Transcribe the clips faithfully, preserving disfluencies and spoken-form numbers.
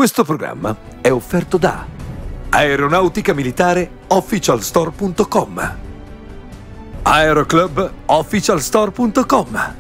Questo programma è offerto da Aeronautica Militare Officialstore punto com, Aeroclub Officialstore punto com.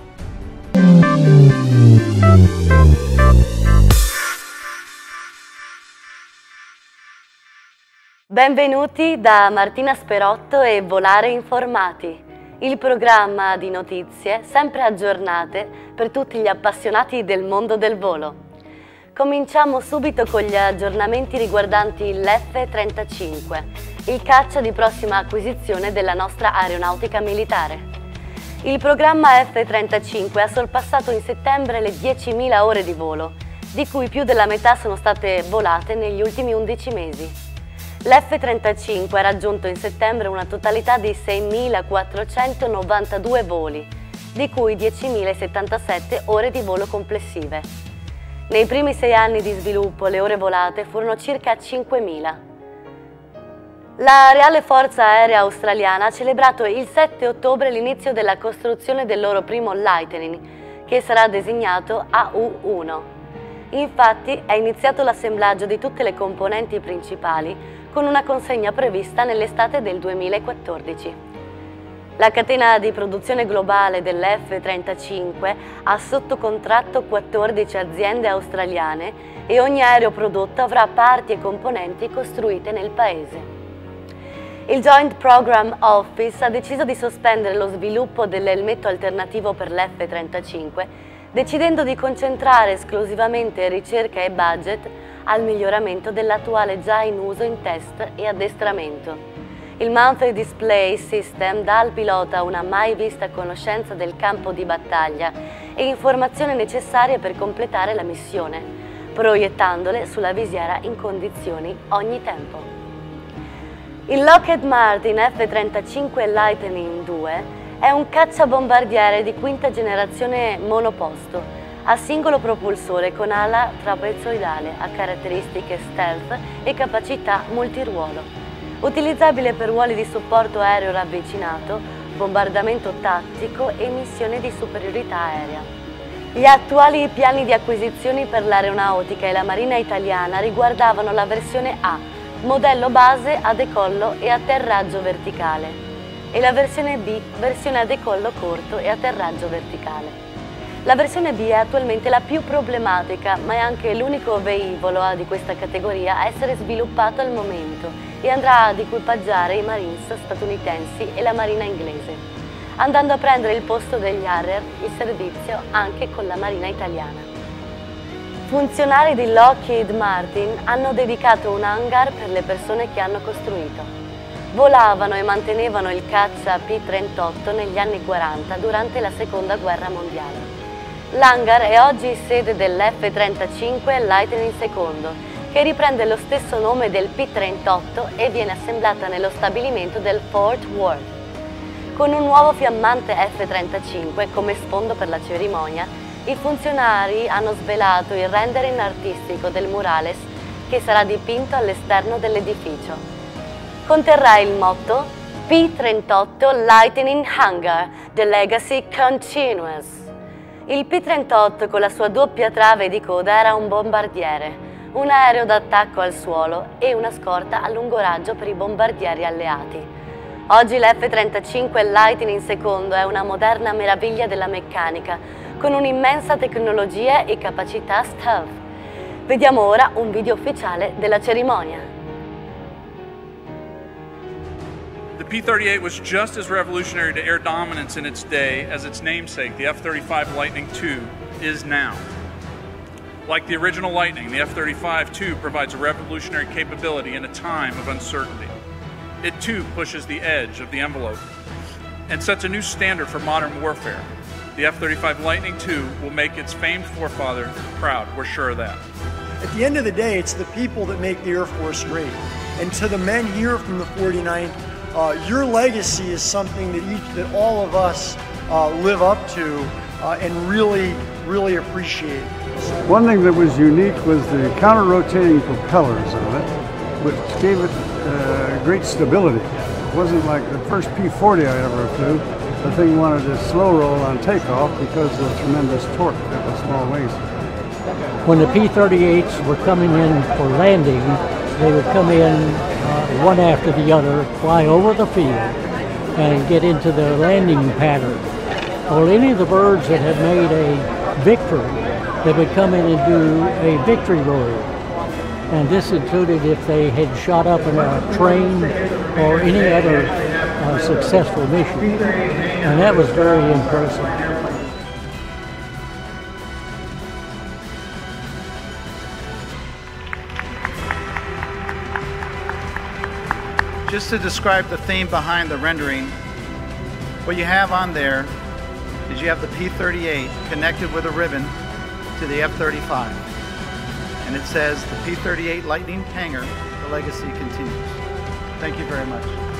Benvenuti da Martina Sperotto e Volare Informati, il programma di notizie sempre aggiornate per tutti gli appassionati del mondo del volo. Cominciamo subito con gli aggiornamenti riguardanti l'F trentacinque, il caccia di prossima acquisizione della nostra aeronautica militare. Il programma F trentacinque ha sorpassato in settembre le diecimila ore di volo, di cui più della metà sono state volate negli ultimi undici mesi. L'F trentacinque ha raggiunto in settembre una totalità di seimilaquattrocentonovantadue voli, di cui diecimilasettantasette ore di volo complessive. Nei primi sei anni di sviluppo le ore volate furono circa cinquemila. La Reale Forza Aerea Australiana ha celebrato il sette ottobre l'inizio della costruzione del loro primo Lightning, che sarà designato A U uno. Infatti è iniziato l'assemblaggio di tutte le componenti principali con una consegna prevista nell'estate del duemilaquattordici. La catena di produzione globale dell'F trentacinque ha sotto contratto quattordici aziende australiane e ogni aereo prodotto avrà parti e componenti costruite nel paese. Il Joint Program Office ha deciso di sospendere lo sviluppo dell'elmetto alternativo per l'F trentacinque, decidendo di concentrare esclusivamente ricerca e budget al miglioramento dell'attuale già in uso in test e addestramento. Il Monthly Display System dà al pilota una mai vista conoscenza del campo di battaglia e informazioni necessarie per completare la missione, proiettandole sulla visiera in condizioni ogni tempo. Il Lockheed Martin F trentacinque Lightning due è un cacciabombardiere di quinta generazione monoposto, a singolo propulsore con ala trapezoidale, a caratteristiche stealth e capacità multiruolo. Utilizzabile per ruoli di supporto aereo ravvicinato, bombardamento tattico e missioni di superiorità aerea. Gli attuali piani di acquisizioni per l'aeronautica e la Marina italiana riguardavano la versione A, modello base a decollo e atterraggio verticale, e la versione B, versione a decollo corto e atterraggio verticale. La versione B è attualmente la più problematica, ma è anche l'unico velivolo di questa categoria a essere sviluppato al momento e andrà ad equipaggiare i Marines statunitensi e la Marina inglese, andando a prendere il posto degli Harrier, il servizio anche con la Marina italiana. Funzionari di Lockheed Martin hanno dedicato un hangar per le persone che hanno costruito. Volavano e mantenevano il caccia P trentotto negli anni quaranta durante la Seconda Guerra Mondiale. L'hangar è oggi sede dell'F trentacinque Lightning secondo, che riprende lo stesso nome del P trentotto e viene assemblata nello stabilimento del Fort Worth. Con un nuovo fiammante F trentacinque come sfondo per la cerimonia, i funzionari hanno svelato il rendering artistico del murales che sarà dipinto all'esterno dell'edificio. Conterrà il motto P trentotto Lightning Hangar, The Legacy Continues. Il P trentotto con la sua doppia trave di coda era un bombardiere, un aereo d'attacco al suolo e una scorta a lungo raggio per i bombardieri alleati. Oggi l'F trentacinque Lightning secondo è una moderna meraviglia della meccanica, con un'immensa tecnologia e capacità stealth. Vediamo ora un video ufficiale della cerimonia. The P thirty-eight was just as revolutionary to air dominance in its day as its namesake, the F thirty-five Lightning two, is now. Like the original Lightning, the F thirty-five too provides a revolutionary capability in a time of uncertainty. It too pushes the edge of the envelope and sets a new standard for modern warfare. The F thirty-five Lightning two will make its famed forefather proud, we're sure of that. At the end of the day, it's the people that make the Air Force great. And to the men here from the forty-ninth, Uh, your legacy is something that each, that all of us uh, live up to uh, and really, really appreciate. One thing that was unique was the counter-rotating propellers on it, which gave it uh, great stability. It wasn't like the first P forty I ever flew. The thing wanted to slow roll on takeoff because of the tremendous torque at the small wings. when the P thirty-eights were coming in for landing, they would come in uh, one after the other, fly over the field, and get into the landing pattern. Or any of the birds that had made a victory, they would come in and do a victory roll. And this included if they had shot up in a train or any other uh, successful mission. And that was very impressive. Just to describe the theme behind the rendering, what you have on there is you have the P thirty-eight connected with a ribbon to the F thirty-five. And it says, the P thirty-eight Lightning Hangar, the legacy continues. Thank you very much.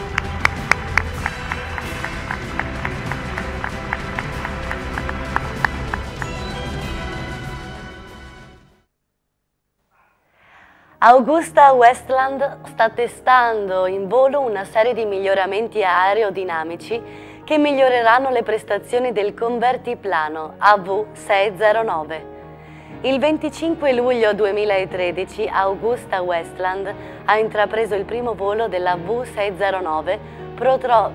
Augusta Westland sta testando in volo una serie di miglioramenti aerodinamici che miglioreranno le prestazioni del convertiplano A V seicentonove. Il venticinque luglio duemilatredici Augusta Westland ha intrapreso il primo volo della V seicentonove Protro.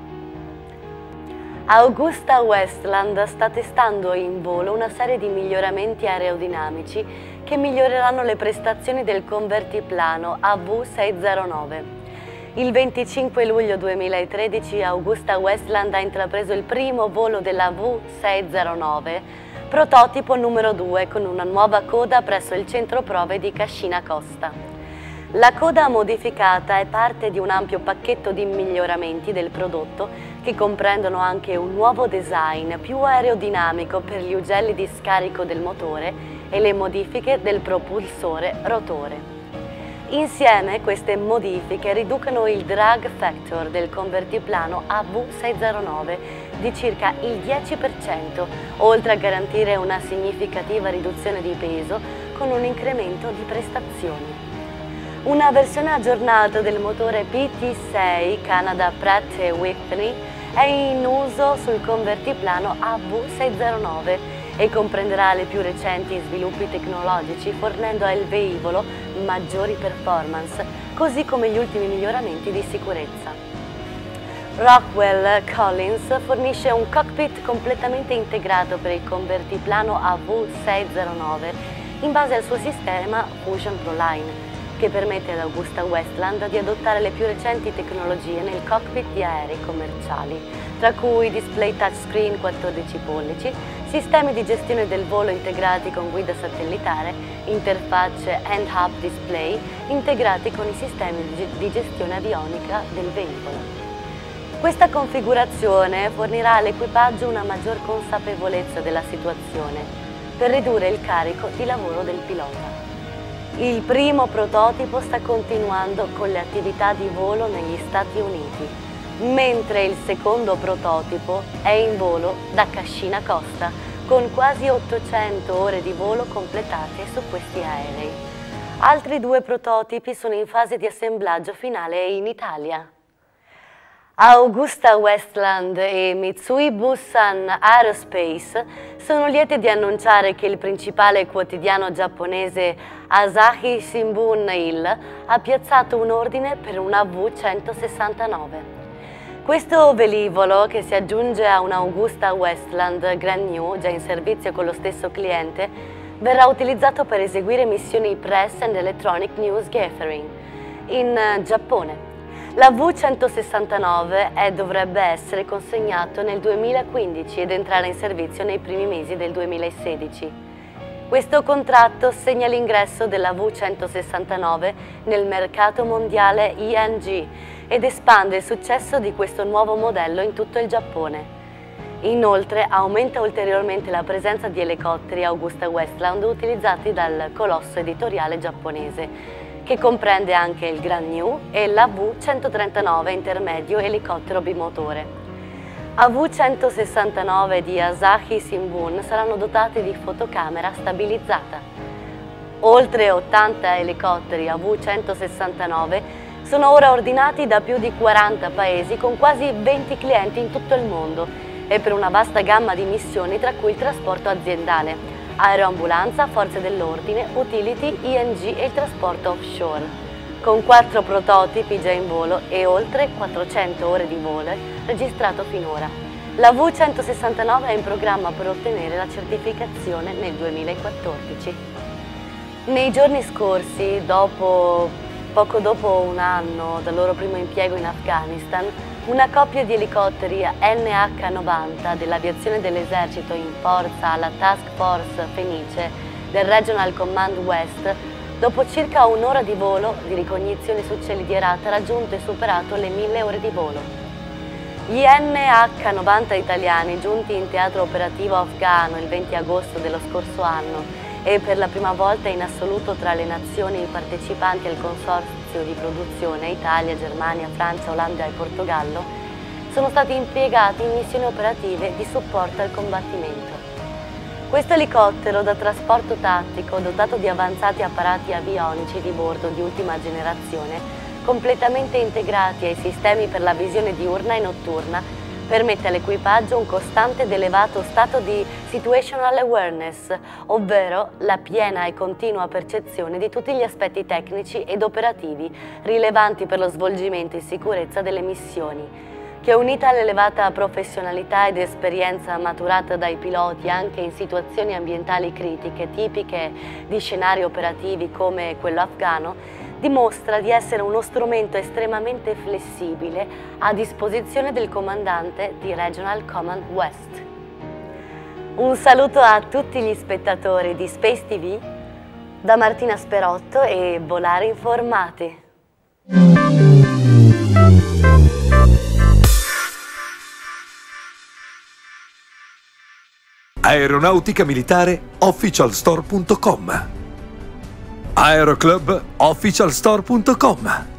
Augusta Westland sta testando in volo una serie di miglioramenti aerodinamici che miglioreranno le prestazioni del convertiplano A V seicentonove. Il venticinque luglio duemilatredici Augusta Westland ha intrapreso il primo volo della V seicentonove, prototipo numero due, con una nuova coda presso il centro prove di Cascina Costa. La coda modificata è parte di un ampio pacchetto di miglioramenti del prodotto che comprendono anche un nuovo design più aerodinamico per gli ugelli di scarico del motore e le modifiche del propulsore rotore. Insieme queste modifiche riducono il drag factor del convertiplano A V seicentonove di circa il dieci per cento, oltre a garantire una significativa riduzione di peso con un incremento di prestazioni. Una versione aggiornata del motore P T sei Canada Pratt e Whitney è in uso sul convertiplano A V seicentonove e comprenderà le più recenti sviluppi tecnologici, fornendo al velivolo maggiori performance, così come gli ultimi miglioramenti di sicurezza. Rockwell Collins fornisce un cockpit completamente integrato per il convertiplano A V seicentonove in base al suo sistema Fusion ProLine, che permette ad Augusta Westland di adottare le più recenti tecnologie nel cockpit di aerei commerciali, tra cui display touchscreen quattordici pollici, sistemi di gestione del volo integrati con guida satellitare, interfacce hand-up display integrati con i sistemi di gestione avionica del velivolo. Questa configurazione fornirà all'equipaggio una maggior consapevolezza della situazione per ridurre il carico di lavoro del pilota. Il primo prototipo sta continuando con le attività di volo negli Stati Uniti, mentre il secondo prototipo è in volo da Cascina Costa, con quasi ottocento ore di volo completate su questi aerei. Altri due prototipi sono in fase di assemblaggio finale in Italia. Augusta Westland e Mitsui Bussan Aerospace sono liete di annunciare che il principale quotidiano giapponese Asahi Shimbun Il ha piazzato un ordine per una V centosessantanove. Questo velivolo, che si aggiunge a un Augusta Westland Grand New già in servizio con lo stesso cliente, verrà utilizzato per eseguire missioni Press and Electronic News Gathering in Giappone. La V centosessantanove è, dovrebbe essere consegnato nel duemilaquindici ed entrare in servizio nei primi mesi del duemilasedici. Questo contratto segna l'ingresso della V centosessantanove nel mercato mondiale I N G ed espande il successo di questo nuovo modello in tutto il Giappone. Inoltre aumenta ulteriormente la presenza di elicotteri Augusta Westland utilizzati dal colosso editoriale giapponese, che comprende anche il Grand New e la V centotrentanove intermedio elicottero bimotore. A V centosessantanove di Asahi Shimbun saranno dotati di fotocamera stabilizzata. Oltre ottanta elicotteri A V centosessantanove sono ora ordinati da più di quaranta paesi con quasi venti clienti in tutto il mondo e per una vasta gamma di missioni, tra cui il trasporto aziendale, aeroambulanza, forze dell'ordine, utility, I N G e il trasporto offshore, con quattro prototipi già in volo e oltre quattrocento ore di volo registrato finora. La V centosessantanove è in programma per ottenere la certificazione nel duemilaquattordici. Nei giorni scorsi, dopo, poco dopo un anno dal loro primo impiego in Afghanistan, una coppia di elicotteri N H novanta dell'aviazione dell'esercito in forza alla Task Force Fenice del Regional Command West, dopo circa un'ora di volo di ricognizione su cieli di Herat, ha raggiunto e superato le mille ore di volo. Gli N H novanta italiani, giunti in teatro operativo afghano il venti agosto dello scorso anno e per la prima volta in assoluto tra le nazioni partecipanti al consorzio di produzione Italia, Germania, Francia, Olanda e Portogallo, sono stati impiegati in missioni operative di supporto al combattimento. Questo elicottero da trasporto tattico, dotato di avanzati apparati avionici di bordo di ultima generazione, completamente integrati ai sistemi per la visione diurna e notturna, permette all'equipaggio un costante ed elevato stato di situational awareness, ovvero la piena e continua percezione di tutti gli aspetti tecnici ed operativi rilevanti per lo svolgimento in sicurezza delle missioni, che unita all'elevata professionalità ed esperienza maturata dai piloti anche in situazioni ambientali critiche tipiche di scenari operativi come quello afghano, dimostra di essere uno strumento estremamente flessibile a disposizione del comandante di Regional Command West. Un saluto a tutti gli spettatori di Space T V da Martina Sperotto e Volare Informati. Aeronautica Militare Officialstore punto com. Aeroclub Officialstore punto com.